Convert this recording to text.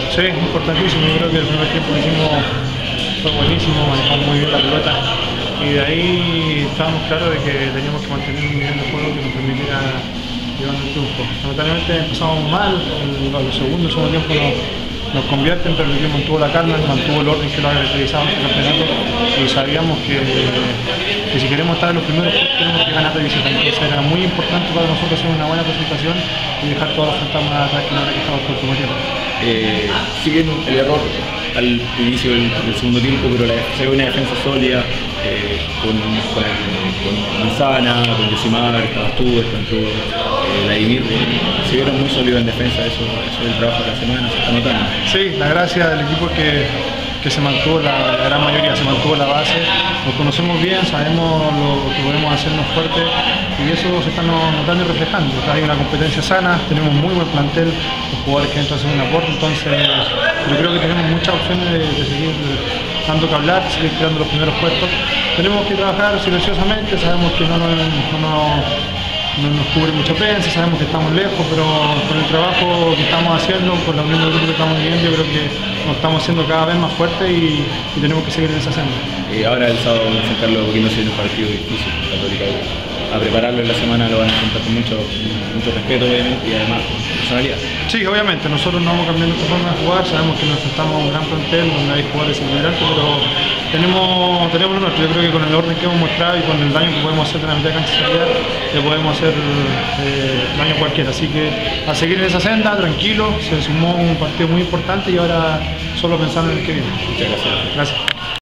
Sí, importantísimo. Yo creo que el primer tiempo que hicimos fue buenísimo, manejamos muy bien la pelota y de ahí estábamos claros de que teníamos que mantener un nivel de juego que nos permitiera llevar el triunfo. Lamentablemente empezamos mal, a los segundos, el segundo tiempo nos convierten, pero el equipo mantuvo la calma, mantuvo el orden que lo ha caracterizado en este campeonato y sabíamos que si queremos estar en los primeros puestos tenemos que ganar de visita. Entonces era muy importante para nosotros hacer una buena presentación y dejar todos los fantasmas atrás que no estamos por el último tiempo. Siguen el error al inicio del segundo tiempo, pero se ve una defensa sólida con Manzana, con Yosimar, estabas tú, Vladimir, se vieron muy sólidos en defensa, eso es el trabajo de la semana, se está notando. Sí, la gracia del equipo es que se mantuvo, la gran mayoría se mantuvo la base, nos conocemos bien, sabemos lo que podemos hacernos fuertes y eso se está notando y reflejando. Hay una competencia sana, tenemos muy buen plantel, los jugadores que entran hacen un aporte, entonces yo creo que tenemos muchas opciones de seguir dando que hablar, seguir creando los primeros puestos. Tenemos que trabajar silenciosamente, sabemos que no nos cubre mucha prensa, sabemos que estamos lejos, pero con el trabajo que estamos haciendo, con la unión del grupo que estamos viviendo, yo creo que nos estamos haciendo cada vez más fuertes y tenemos que seguir en esa senda. Ahora el sábado van a enfrentarlo porque no es un partido difícil, Católica. A prepararlo en la semana lo van a enfrentar con mucho respeto, obviamente, y además con personalidad. Sí, obviamente, nosotros no vamos a cambiar nuestra forma de jugar, sabemos que nos enfrentamos a un gran plantel donde hay jugadores inmigrantes, pero tenemos lo nuestro. Yo creo que con el orden que hemos mostrado y con el daño que podemos hacer de la mitad de cancha salida, le podemos hacer daño a cualquiera. Así que a seguir en esa senda, tranquilo, se sumó un partido muy importante y ahora solo pensando en el que viene. Muchas gracias. Gracias.